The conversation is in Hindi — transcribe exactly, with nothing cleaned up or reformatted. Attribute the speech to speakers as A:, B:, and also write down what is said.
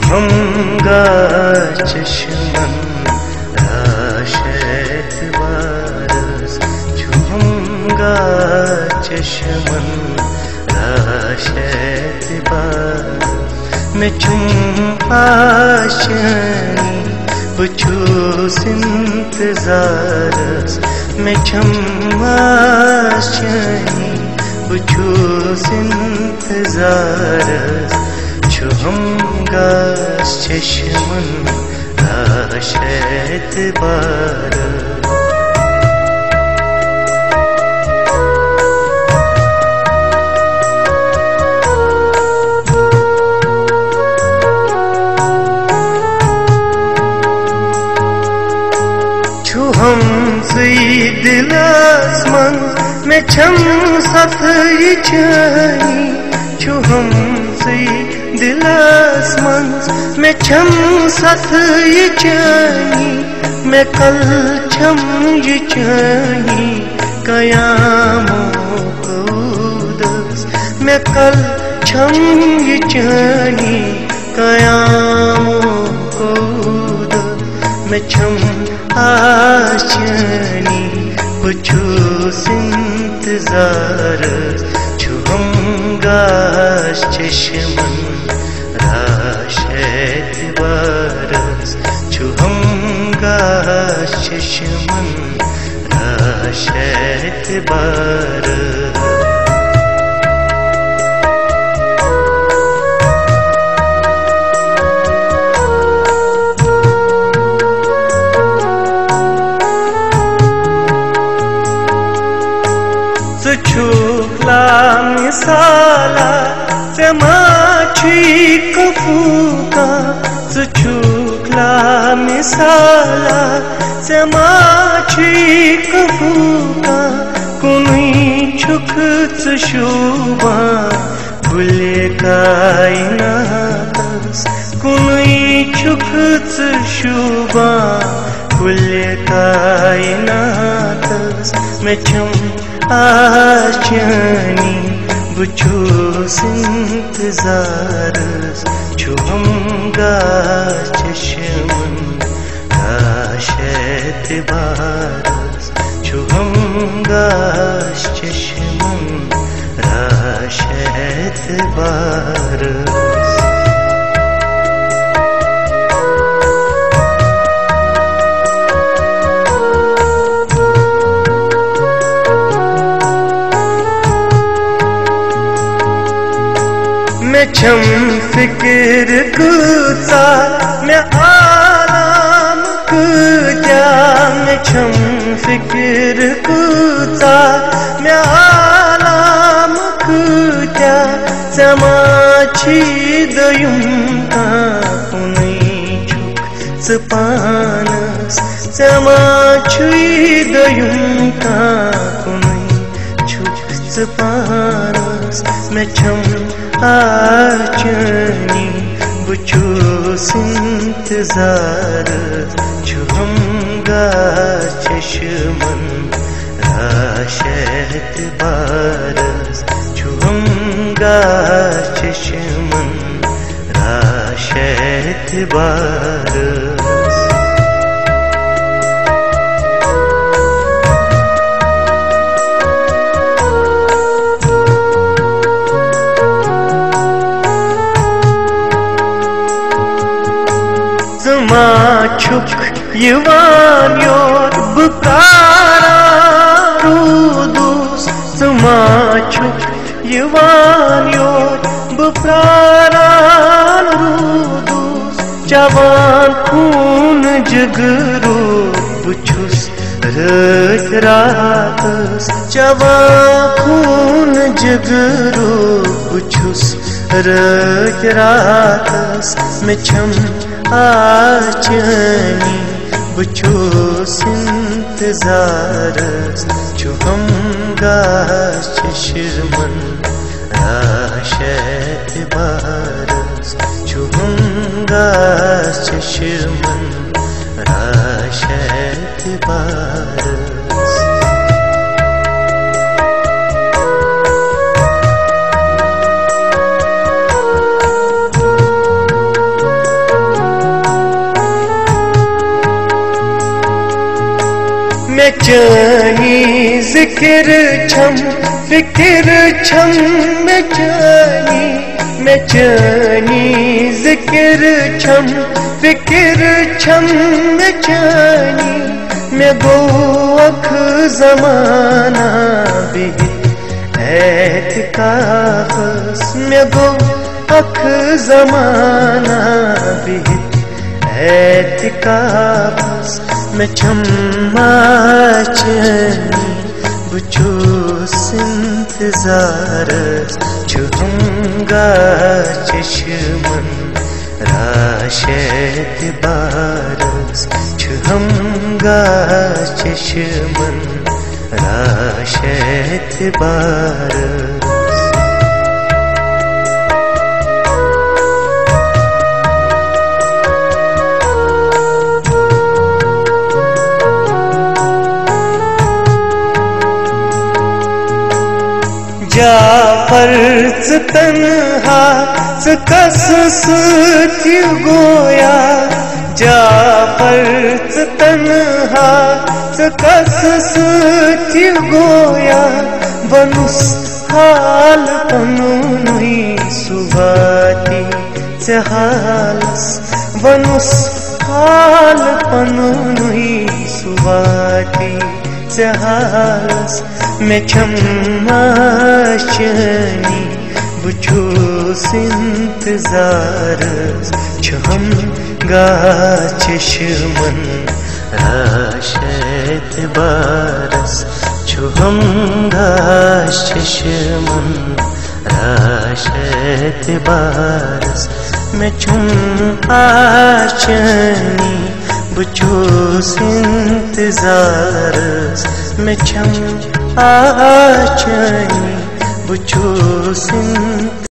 A: हम गा चश्मन राशेत बारस हम गा चश्मन राशेत बारस मैं चुम आशनी पुछूस इंतजारस मैं चुम आशनी पुछूस इंतजारस हम गास चश्मन राशेत बारस हम सई दिलस मन में छम सत यी छु हम सई दिलस मन में छम सत यी मैं कल छम यी कयामो कौदस मैं कल छम यी कयामो कौदस मैं छम आशनी पुछूस इंतजारस छु हम गास चश्मन राशेत बारस छु हम गास चश्मन राशेत बारस मिसाला जमाची कफूका सुचुकला मिसाला जमाची कफूका कुनी छुक शुबा गुले कायनातस कुनी छुक शुबा गुले कायनातस मैं छम आशनी बुछूस इंतजारस छु हम गास चश्मन राशेत बारस छु हम गास चश्मन राशेत बारस मैं छम फिक्र कुता मैं आराम कुजा मैं छम फिक्र कुता मैं आराम कुजा जमाची दयुम का कुनी छुक सपानस जमाची दयुम का कुनी छुक सपानस मैं छम आचनी बुछूस इंतजारस छु हम गास चश्मन राशेत बारस छु हम गास चश्मन राशेत बारस छुक यवान योर बुकारा रूदूस सुमा छुक यवान योर बुकारा रूदूस जवान खून जगरो बुछुस रत रातस जवान खून जगरो बुछुस रत रातस मैं छम आचनी बुछूस इंतजारस छु हम गास चश्मन राशेत बारस छु हम गास चश्मन राशेत बारस जानी जिक्र छम फिक्र छम मैं जानी मैं जानी जिक्र छम फिक्र छम मैं जानी मैं गो अख ज़माना भी एतकाफ़स मैं गो अख ज़माना भी एतकाफ़स मैं छम्मा चनी बुचूस इंतज़ारस छुहंगा चश्मन राशेत बारस छुहंगा चश्मन राशेत बारस। जाफर तन्हा कस थी गोया जाफर तन्हा कस थी गोया बनुस हाल पनुई सुभाती चहालस बनुस हाल पनुई सुभाती चहालस मैं छम्मा चनी बुचूस इंतज़ारस छुहंगा चश्मन राशेत बारस छुहंगा चश्मन राशेत बारस मैं छम्मा चनी बुचूस इंतज़ारस मैं छम्मा चनी बुचूस